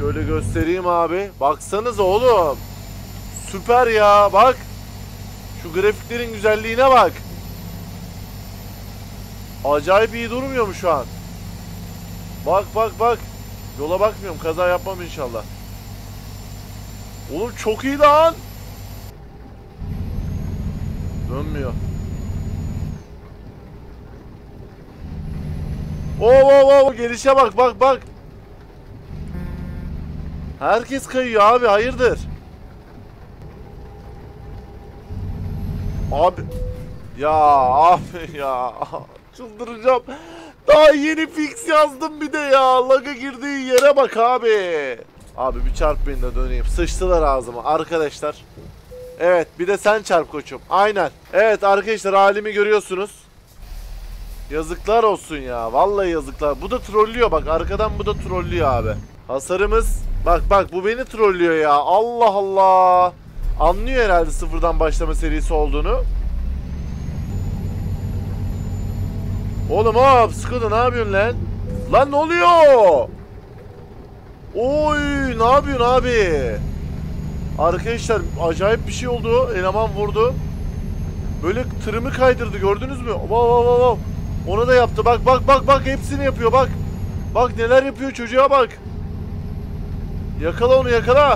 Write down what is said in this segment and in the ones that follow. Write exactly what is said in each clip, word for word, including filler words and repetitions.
Şöyle göstereyim abi. Baksanıza oğlum. Süper ya, bak. Şu grafiklerin güzelliğine bak. Acayip iyi durmuyor mu şu an? Bak bak bak. Yola bakmıyorum, kaza yapmam inşallah. Oğlum çok iyi lan. Dönmüyor. Oo oo oo, gelişe bak bak bak. Herkes kayıyor abi, hayırdır? Abi ya abi ya, çıldıracağım. Daha yeni fix yazdım bir de ya. Lag'a girdiği yere bak abi. Abi bir çarp beni de döneyim. Sıçtılar ağzıma arkadaşlar. Evet, bir de sen çarp koçum. Aynen. Evet arkadaşlar, halimi görüyorsunuz. Yazıklar olsun ya. Vallahi yazıklar. Bu da trollüyor bak. Arkadan bu da trollüyor abi. Hasarımız. Bak bak, bu beni trollüyor ya. Allah Allah. Anlıyor herhalde sıfırdan başlama serisi olduğunu. Oğlum hop, Skoda ne yapıyorsun lan? Lan ne oluyor? Oy, ne yapıyorsun abi? Arkadaşlar acayip bir şey oldu. Eleman vurdu. Böyle tırımı kaydırdı, gördünüz mü? Wow wow wow wow. Onu da yaptı. Bak bak bak bak, hepsini yapıyor bak. Bak neler yapıyor, çocuğa bak. Yakala onu, yakala.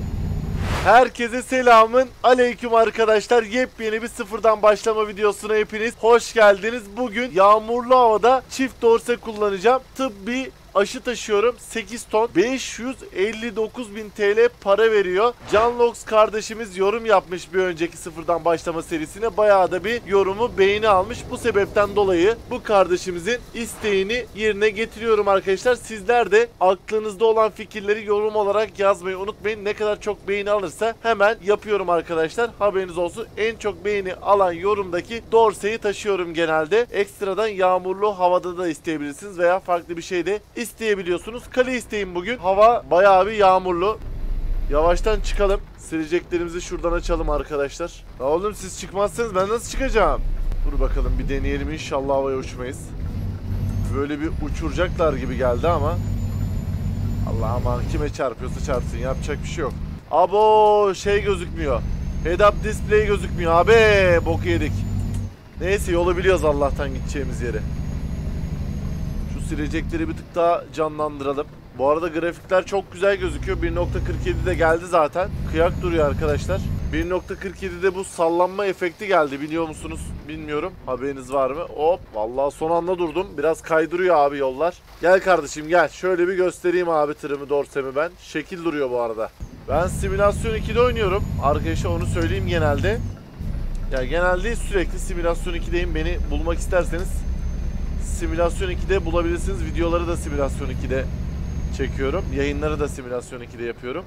Herkese selamın aleyküm arkadaşlar. Yepyeni bir sıfırdan başlama videosuna hepiniz hoş geldiniz. Bugün yağmurlu havada çift dorse kullanacağım. Tıbbi aşı taşıyorum. sekiz ton beş yüz elli dokuz bin T L para veriyor. Canlox kardeşimiz yorum yapmış bir önceki sıfırdan başlama serisine. Bayağı da bir yorumu beğeni almış. Bu sebepten dolayı bu kardeşimizin isteğini yerine getiriyorum arkadaşlar. Sizler de aklınızda olan fikirleri yorum olarak yazmayı unutmayın. Ne kadar çok beğeni alırsa hemen yapıyorum arkadaşlar. Haberiniz olsun. En çok beğeni alan yorumdaki dorseyi taşıyorum genelde. Ekstradan yağmurlu havada da isteyebilirsiniz veya farklı bir şey de isteyebiliyorsunuz. Kale isteyin bugün. Hava bayağı bir yağmurlu. Yavaştan çıkalım. Sileceklerimizi şuradan açalım arkadaşlar. Ya oğlum siz çıkmazsanız ben nasıl çıkacağım? Dur bakalım bir deneyelim, inşallah havaya uçmayız. Böyle bir uçuracaklar gibi geldi ama. Allah aman, kime çarpıyorsa çarpsın, yapacak bir şey yok. Abo şey gözükmüyor. Head up display gözükmüyor abi. Boku yedik. Neyse, yolu biliyoruz Allah'tan gideceğimiz yeri. Silecekleri bir tık daha canlandıralım. Bu arada grafikler çok güzel gözüküyor. bir nokta kırk yedi de geldi zaten. Kıyak duruyor arkadaşlar. bir nokta kırk yedide bu sallanma efekti geldi, biliyor musunuz? Bilmiyorum. Haberiniz var mı? Hop, vallahi son anda durdum. Biraz kaydırıyor abi yollar. Gel kardeşim gel. Şöyle bir göstereyim abi tırımı, dorsemi ben. Şekil duruyor bu arada. Ben simülasyon ikide oynuyorum. Arkadaşlar onu söyleyeyim genelde. Ya genelde sürekli simülasyon ikideyim. Beni bulmak isterseniz Simülasyon ikide bulabilirsiniz. Videoları da Simülasyon ikide çekiyorum. Yayınları da Simülasyon ikide yapıyorum.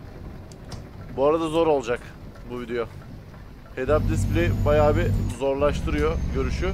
Bu arada zor olacak bu video. Head up display bayağı bir zorlaştırıyor görüşü.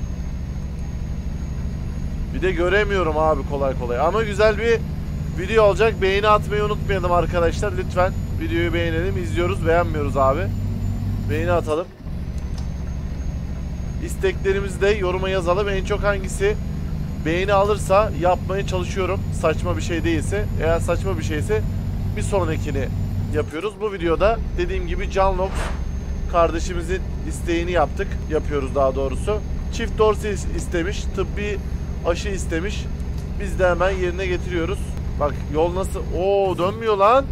Bir de göremiyorum abi kolay kolay. Ama güzel bir video olacak. Beğeni atmayı unutmayalım arkadaşlar. Lütfen videoyu beğenelim. İzliyoruz, beğenmiyoruz abi. Beğeni atalım. İsteklerimizi de yoruma yazalım. En çok hangisi beğeni alırsa yapmaya çalışıyorum. Saçma bir şey değilse. Eğer saçma bir şeyse bir sonrakini yapıyoruz. Bu videoda dediğim gibi Canlox kardeşimizin isteğini yaptık. Yapıyoruz daha doğrusu. Çift dorse istemiş. Tıbbi aşı istemiş. Biz de hemen yerine getiriyoruz. Bak yol nasıl? Oo, dönmüyor lan.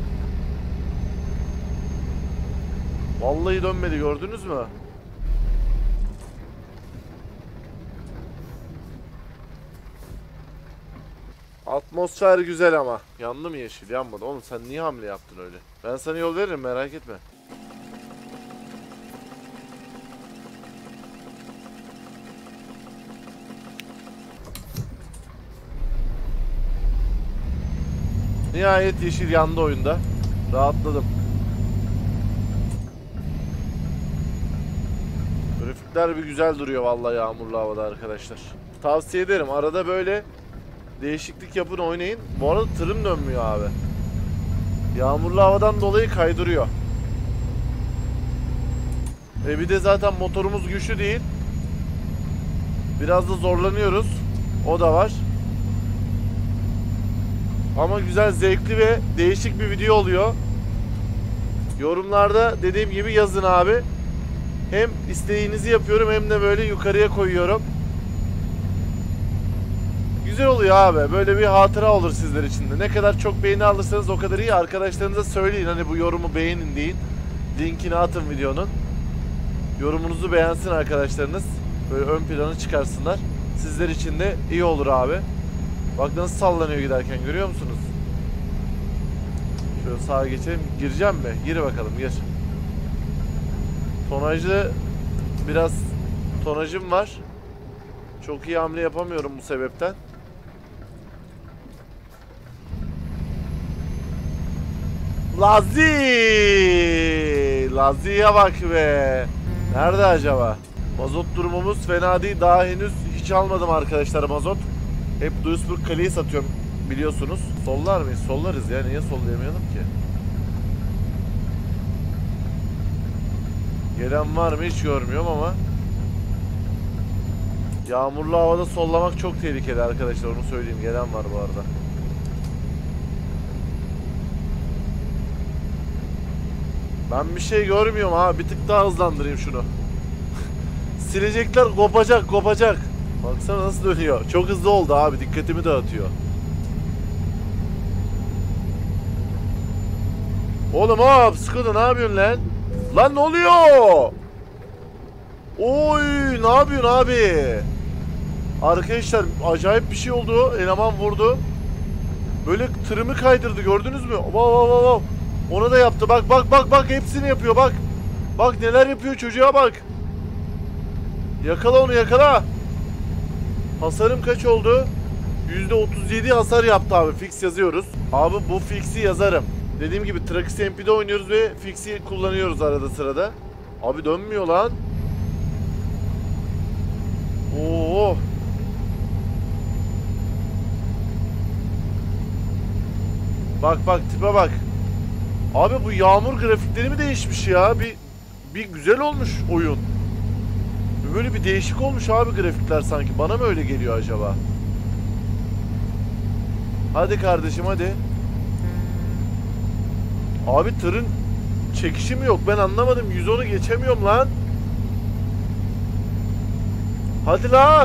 Vallahi dönmedi, gördünüz mü? Atmosfer güzel ama. Yandı mı yeşil? Yanmadı. Oğlum sen niye hamle yaptın öyle? Ben sana yol veririm, merak etme. Nihayet yeşil yandı oyunda. Rahatladım. Grafikler bir güzel duruyor vallahi yağmurlu havada arkadaşlar. Tavsiye ederim. Arada böyle değişiklik yapın, oynayın. Bu arada tırım dönmüyor abi. Yağmurlu havadan dolayı kaydırıyor. E bir de zaten motorumuz güçlü değil. Biraz da zorlanıyoruz. O da var. Ama güzel, zevkli ve değişik bir video oluyor. Yorumlarda dediğim gibi yazın abi. Hem isteğinizi yapıyorum hem de böyle yukarıya koyuyorum. Güzel oluyor abi. Böyle bir hatıra olur sizler için de. Ne kadar çok beğeni alırsanız o kadar iyi. Arkadaşlarınıza söyleyin, hani bu yorumu beğenin deyin. Linkini atın videonun. Yorumunuzu beğensin arkadaşlarınız. Böyle ön planı çıkarsınlar. Sizler için de iyi olur abi. Bak nasıl sallanıyor giderken, görüyor musunuz? Şöyle sağa geçelim. Gireceğim mi? Gir bakalım, gir. Tonajlı biraz tonajım var. Çok iyi hamle yapamıyorum bu sebepten. Lazi! Lazi'ye bak be. Nerede acaba? Mazot durumumuz fena değil. Daha henüz hiç almadım arkadaşlar mazot. Hep Duisburg kaleyi satıyorum biliyorsunuz. Sollar mıyız? Sollarız ya. Niye sollayamayalım ki? Gelen var mı hiç görmüyorum ama. Yağmurlu havada sollamak çok tehlikeli arkadaşlar, onu söyleyeyim. Gelen var bu arada. Ben bir şey görmüyorum ha. Bir tık daha hızlandırayım şunu. Silecekler kopacak kopacak. Baksana nasıl dönüyor. Çok hızlı oldu abi. Dikkatimi dağıtıyor. Oğlum hop Skoda ne yapıyorsun lan? Lan ne oluyor? Oy ne yapıyorsun abi? Arkadaşlar acayip bir şey oldu. Eleman vurdu. Böyle tırımı kaydırdı, gördünüz mü? Wow wow wow wow. Ona da yaptı. Bak bak bak bak, hepsini yapıyor bak. Bak neler yapıyor çocuğa bak. Yakala onu, yakala. Hasarım kaç oldu? yüzde otuz yedi hasar yaptı abi. Fix yazıyoruz. Abi bu fix'i yazarım. Dediğim gibi Trax M P'de oynuyoruz ve fix'i kullanıyoruz arada sırada. Abi dönmüyor lan. Oo. Bak bak tipe bak. Abi bu yağmur grafikleri mi değişmiş ya? Bir bir güzel olmuş oyun. Böyle bir değişik olmuş abi grafikler sanki. Bana mı öyle geliyor acaba? Hadi kardeşim hadi. Abi tırın çekişi mi yok? Ben anlamadım. yüz onu geçemiyorum lan. Hadi la.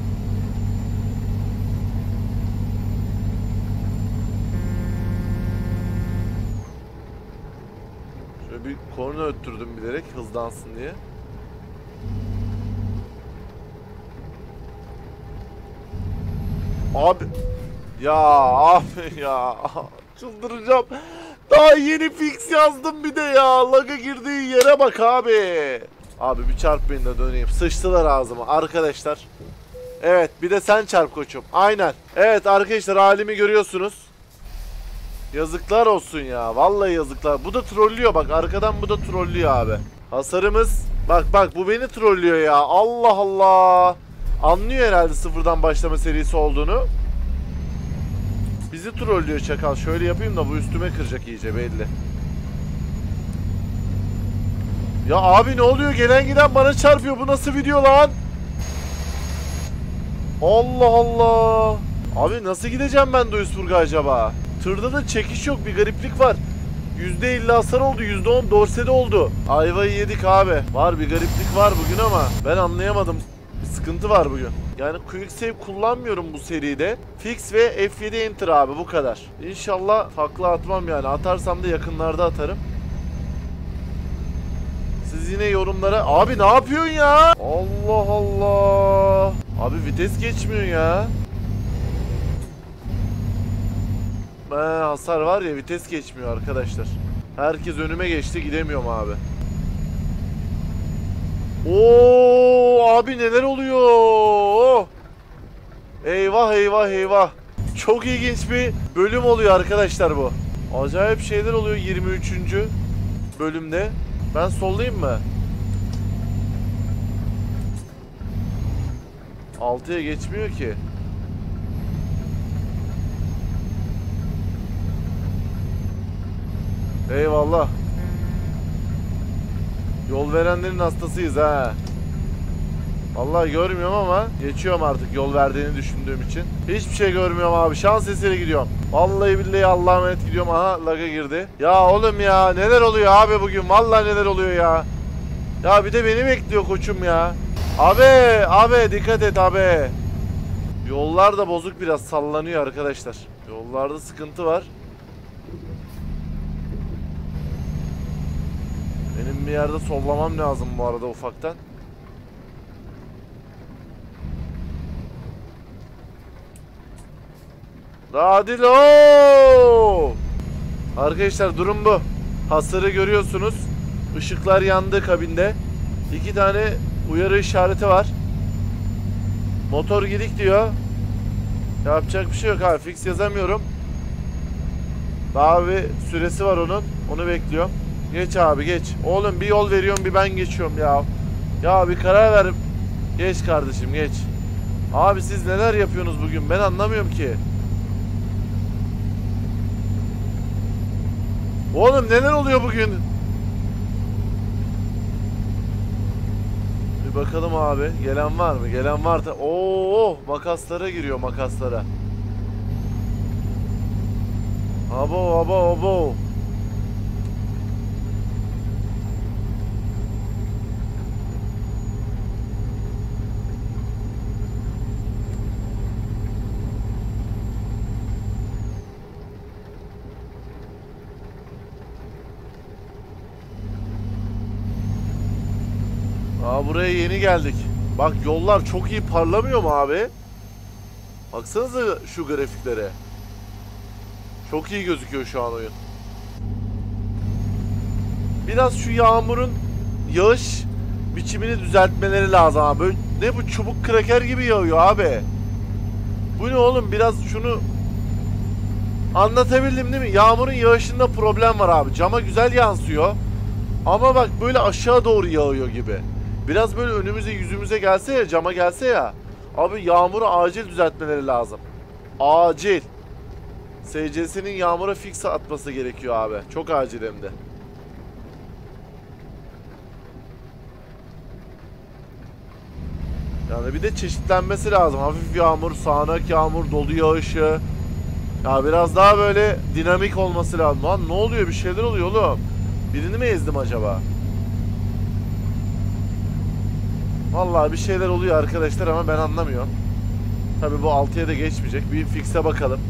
Şöyle bir korna öttürdüm bilerek hızlansın diye. Abi ya abi ya çıldıracağım. Daha yeni fix yazdım bir de ya. Lag'a girdiği yere bak abi. Abi bir çarpmayın da döneyim. Sıçtılar ağzıma arkadaşlar. Evet bir de sen çarp koçum. Aynen. Evet arkadaşlar halimi görüyorsunuz. Yazıklar olsun ya. Vallahi yazıklar. Bu da trollüyor bak. Arkadan bu da trollüyor abi. Hasarımız. Bak bak bu beni trollüyor ya. Allah Allah. Anlıyor herhalde sıfırdan başlama serisi olduğunu. Bizi trollüyor çakal. Şöyle yapayım da bu üstüme kıracak iyice belli. Ya abi ne oluyor? Gelen giden bana çarpıyor. Bu nasıl video lan? Allah Allah. Abi nasıl gideceğim ben Duisburg'a acaba? Tırda da çekiş yok. Bir gariplik var. yüzde elli hasar oldu. yüzde on dorsede oldu. Ayvayı yedik abi. Var bir gariplik var bugün ama ben anlayamadım. Bir sıkıntı var bugün. Yani Quick Save kullanmıyorum bu seride. Fix ve F yedi Enter abi bu kadar. İnşallah takla atmam yani. Atarsam da yakınlarda atarım. Siz yine yorumlara... Abi ne yapıyorsun ya? Allah Allah. Abi vites geçmiyor ya. Ee, hasar var ya, vites geçmiyor arkadaşlar. Herkes önüme geçti, gidemiyorum abi. Oo abi neler oluyor? Eyvah eyvah eyvah. Çok ilginç bir bölüm oluyor arkadaşlar bu. Acayip şeyler oluyor yirmi üçüncü bölümde. Ben sollayayım mı? altıya geçmiyor ki. Eyvallah. Yol verenlerin hastasıyız ha. Vallahi görmüyorum ama geçiyorum artık yol verdiğini düşündüğüm için. Hiçbir şey görmüyorum abi. Şans eseri gidiyorum. Vallahi billahi Allah'a emanet gidiyorum. Aha laga girdi. Ya oğlum ya neler oluyor abi bugün? Vallahi neler oluyor ya. Ya bir de beni bekliyor koçum ya. Abi abi dikkat et abi. Yollar da bozuk, biraz sallanıyor arkadaşlar. Yollarda sıkıntı var. Benim bir yerde sollamam lazım bu arada ufaktan. Radilo! Arkadaşlar durum bu. Hasarı görüyorsunuz. Işıklar yandı kabinde. İki tane uyarı işareti var. Motor gidik diyor. Yapacak bir şey yok abi. Fix yazamıyorum. Daha bir süresi var onun. Onu bekliyorum. Geç abi geç. Oğlum bir yol veriyorum, bir ben geçiyorum ya. Ya bir karar ver. Geç kardeşim geç. Abi siz neler yapıyorsunuz bugün? Ben anlamıyorum ki. Oğlum neler oluyor bugün? Bir bakalım abi. Gelen var mı? Gelen var da. Oo, makaslara giriyor, makaslara. Abo abo abo. Aa, buraya yeni geldik. Bak yollar çok iyi parlamıyor mu abi? Baksanıza şu grafiklere. Çok iyi gözüküyor şu an oyun. Biraz şu yağmurun yağış biçimini düzeltmeleri lazım abi. Böyle, ne bu çubuk kraker gibi yağıyor abi. Bu ne oğlum, biraz şunu anlatabildim değil mi? Yağmurun yağışında problem var abi. Cama güzel yansıyor. Ama bak böyle aşağı doğru yağıyor gibi. Biraz böyle önümüze yüzümüze gelse ya, cama gelse ya. Abi yağmuru acil düzeltmeleri lazım. Acil. S C S'nin yağmura fix atması gerekiyor abi. Çok acil hem de. Yani bir de çeşitlenmesi lazım. Hafif yağmur, sağanak yağmur, dolu yağışı. Ya biraz daha böyle dinamik olması lazım. Lan ne oluyor? Bir şeyler oluyor oğlum. Birini mi ezdim acaba? Vallahi bir şeyler oluyor arkadaşlar ama ben anlamıyorum. Tabii bu altıya da geçmeyecek. Bir fix'e bakalım.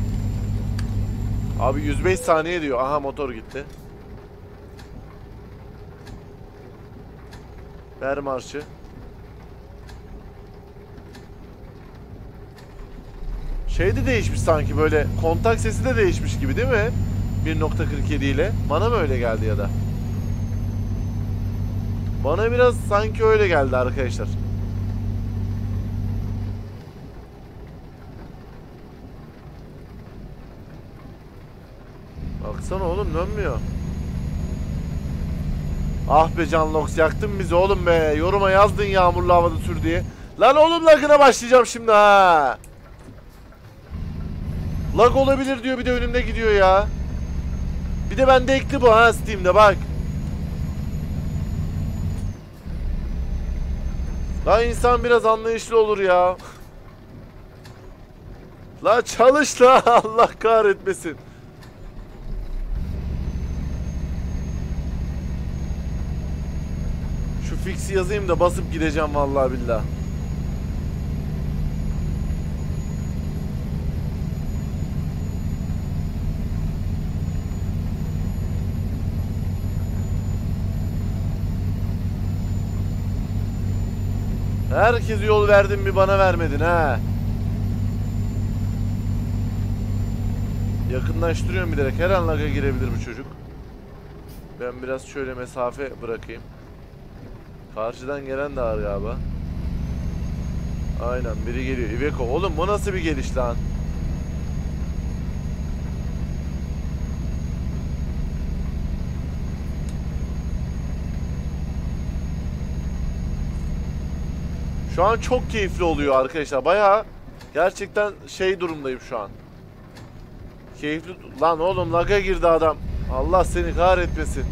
Abi yüz beş saniye diyor. Aha motor gitti. Ver marşı. Şey de değişmiş sanki, böyle kontak sesi de değişmiş gibi değil mi? bir nokta kırk yedi ile. Bana mı öyle geldi ya da? Bana biraz sanki öyle geldi arkadaşlar. Baksana oğlum, dönmüyor. Ah be Canlox, yaktın bizi oğlum be. Yoruma yazdın yağmurlu havada sür diye. Lan oğlum lagına başlayacağım şimdi ha. Lag olabilir diyor, bir de önümde gidiyor ya. Bir de bende ekli bu ha Steam'de bak. Lan insan biraz anlayışlı olur ya. La çalış la, Allah kahretmesin. Şu fix'i yazayım da basıp gideceğim vallahi billahi. Herkese yol verdin, bir bana vermedin ha. Yakınlaştırıyorum bilerek. Her an laga girebilir bu çocuk. Ben biraz şöyle mesafe bırakayım. Karşıdan gelen de var galiba. Aynen biri geliyor. Iveco. Oğlum bu nasıl bir geliş lan? Şu an çok keyifli oluyor arkadaşlar. Bayağı gerçekten şey durumdayım şu an. Keyifli. Lan oğlum laga girdi adam. Allah seni kahretmesin.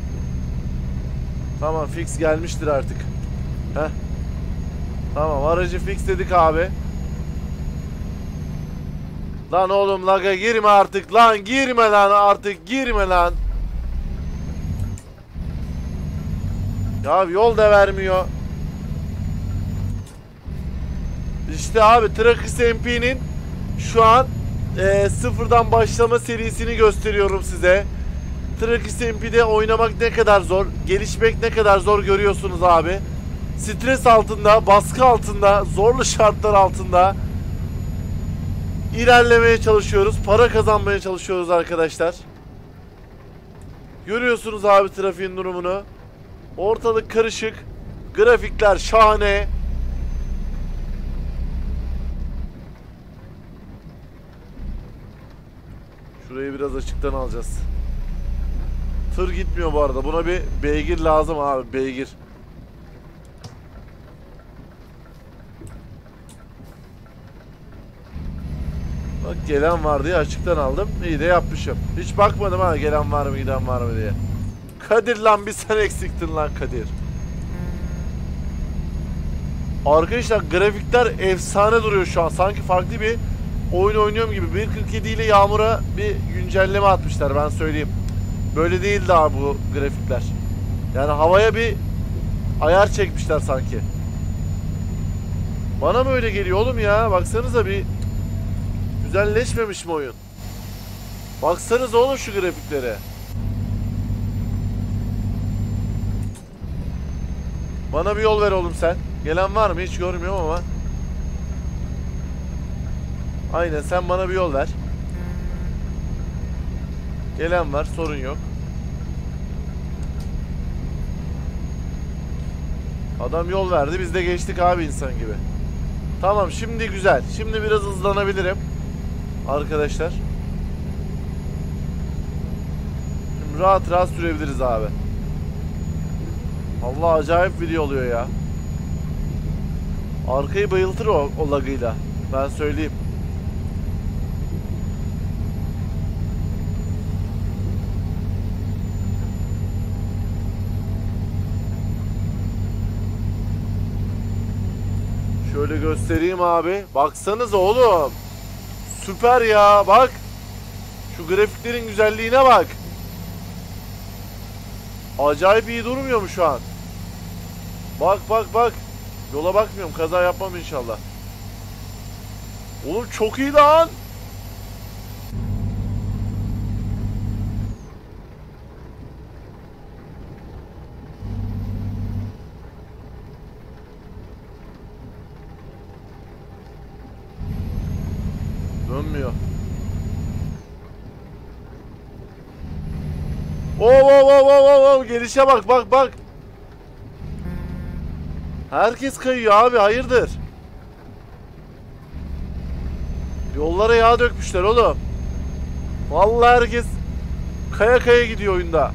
Tamam fix gelmiştir artık. Heh. Tamam aracı fix dedik abi. Lan oğlum laga girme artık lan, girme lan artık, girme lan. Ya yol da vermiyor. İşte abi Trackers M P'nin şu an e, sıfırdan başlama serisini gösteriyorum size. Trackers M P'de oynamak ne kadar zor, gelişmek ne kadar zor görüyorsunuz abi. Stres altında, baskı altında, zorlu şartlar altında ilerlemeye çalışıyoruz. Para kazanmaya çalışıyoruz arkadaşlar. Görüyorsunuz abi trafiğin durumunu. Ortalık karışık. Grafikler şahane. Şurayı biraz açıktan alacağız. Tır gitmiyor bu arada. Buna bir beygir lazım abi, beygir. Bak gelen var diye açıktan aldım. İyi de yapmışım. Hiç bakmadım ha gelen var mı giden var mı diye. Kadir lan bir sen eksiktin lan Kadir. Arkadaşlar grafikler efsane duruyor şu an. Sanki farklı bir oyun oynuyorum gibi. bir nokta kırk yedi ile Yağmur'a bir güncelleme atmışlar, ben söyleyeyim. Böyle değildi abi bu grafikler. Yani havaya bir ayar çekmişler sanki. Bana mı öyle geliyor oğlum ya? Baksanıza bir güzelleşmemiş mi oyun? Baksanıza oğlum şu grafiklere. Bana bir yol ver oğlum sen. Gelen var mı? Hiç görmüyorum ama. Aynen, sen bana bir yol ver. Gelen var, sorun yok. Adam yol verdi, biz de geçtik abi insan gibi. Tamam, şimdi güzel. Şimdi biraz hızlanabilirim arkadaşlar. Şimdi rahat rahat sürebiliriz abi. Allah, acayip video oluyor ya. Arkayı bayıltır o, o lagıyla. Ben söyleyeyim. Şöyle göstereyim abi. Baksanıza oğlum. Süper ya, bak. Şu grafiklerin güzelliğine bak. Acayip iyi durmuyor mu şu an? Bak bak bak. Yola bakmıyorum, kaza yapmam inşallah. Oğlum çok iyi lan. Dönmüyor. Oo oo oo oo oo, gelişe bak bak bak. Herkes kayıyor abi, hayırdır? Yollara yağ dökmüşler oğlum. Vallahi herkes kaya kaya gidiyor oyunda.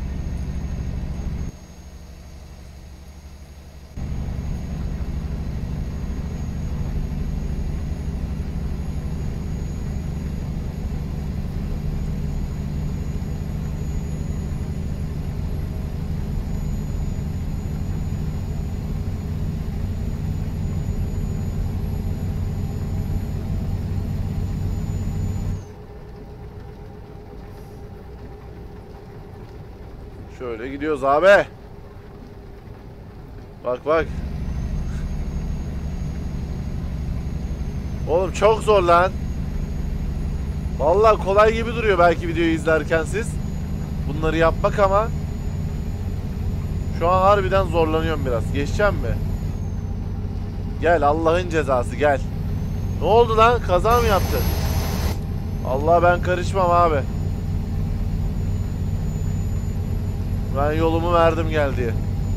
Şöyle gidiyoruz abi. Bak bak. Oğlum çok zor lan. Vallahi kolay gibi duruyor belki videoyu izlerken siz. Bunları yapmak ama şu an harbiden zorlanıyorum biraz. Geçeceğim mi? Gel Allah'ın cezası gel. Ne oldu lan? Kaza mı yaptın? Allah, ben karışmam abi. Ben yolumu verdim gel diye.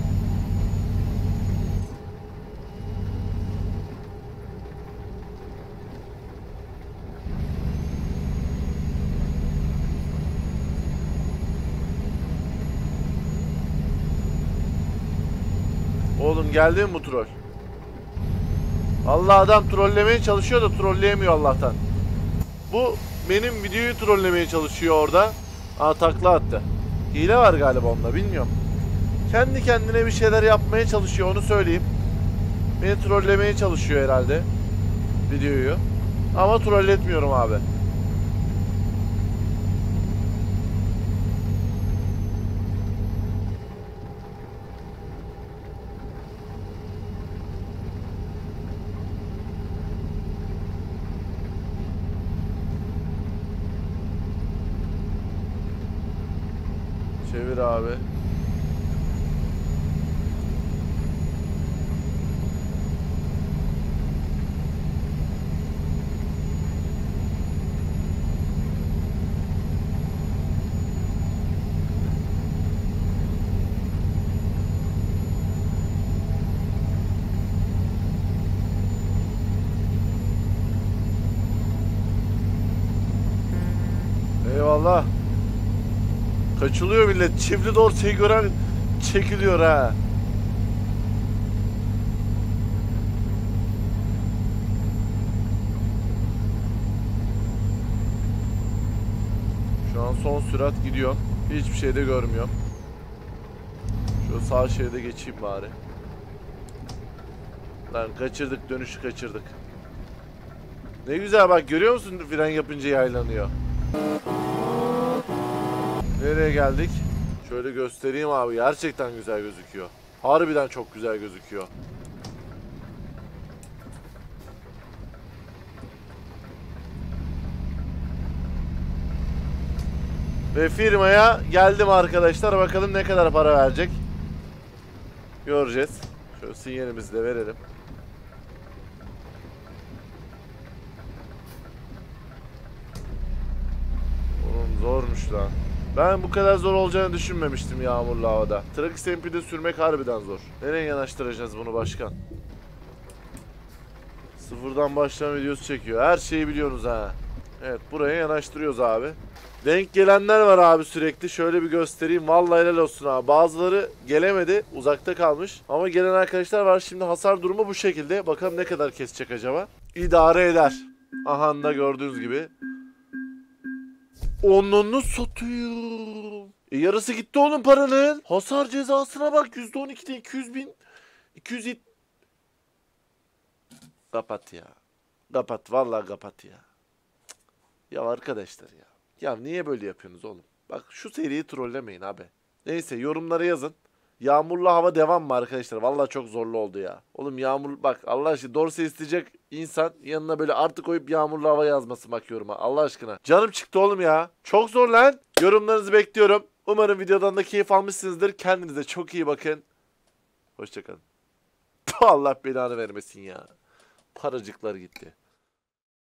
Oğlum geldi mi bu troll? Allah, adam trollemeye çalışıyor da trolleyemiyor Allah'tan. Bu benim videoyu trollemeye çalışıyor orada. Aa, takla attı. Hile var galiba onda, bilmiyorum. Kendi kendine bir şeyler yapmaya çalışıyor, onu söyleyeyim. Beni trollemeye çalışıyor herhalde videoyu. Ama troll etmiyorum abi. Çevir abi. Eyvallah. Kaçılıyor millet. Çiftli dorseyi gören çekiliyor ha. Şu an son sürat gidiyorum. Hiçbir şey de görmüyorum. Şu sağ şeride geçeyim bari. Lan kaçırdık, dönüşü kaçırdık. Ne güzel bak, görüyor musun fren yapınca yaylanıyor. Nereye geldik? Şöyle göstereyim abi, gerçekten güzel gözüküyor. Harbiden çok güzel gözüküyor. Ve firmaya geldim arkadaşlar, bakalım ne kadar para verecek. Göreceğiz. Şöyle sinyalimizi de verelim. Oğlum zormuş lan. Ben bu kadar zor olacağını düşünmemiştim yağmurlu havada. Trax M P'de sürmek harbiden zor. Nereye yanaştıracağız bunu başkan? Sıfırdan başlama videosu çekiyor. Her şeyi biliyorsunuz ha. Evet, buraya yanaştırıyoruz abi. Denk gelenler var abi sürekli. Şöyle bir göstereyim. Vallahi helal olsun abi. Bazıları gelemedi. Uzakta kalmış. Ama gelen arkadaşlar var. Şimdi hasar durumu bu şekilde. Bakalım ne kadar kesecek acaba. İdare eder. Aha da gördüğünüz gibi. Onunu satıyor. E yarısı gitti oğlum paranın. Hasar cezasına bak. yüzde on ikide iki yüz bin. iki yüz yetmiş. Kapat ya. Kapat. Vallahi kapat ya. Ya arkadaşlar ya. Ya niye böyle yapıyorsunuz oğlum? Bak şu seriyi trollemeyin abi. Neyse, yorumlara yazın. Yağmurlu hava devam mı arkadaşlar? Vallahi çok zorlu oldu ya. Oğlum yağmur bak, Allah aşkına dorse isteyecek insan yanına böyle artı koyup yağmurlu hava yazması bak yoruma. Allah aşkına. Canım çıktı oğlum ya. Çok zor lan. Yorumlarınızı bekliyorum. Umarım videodan da keyif almışsınızdır. Kendinize çok iyi bakın. Hoşçakalın. Allah belanı vermesin ya. Paracıklar gitti.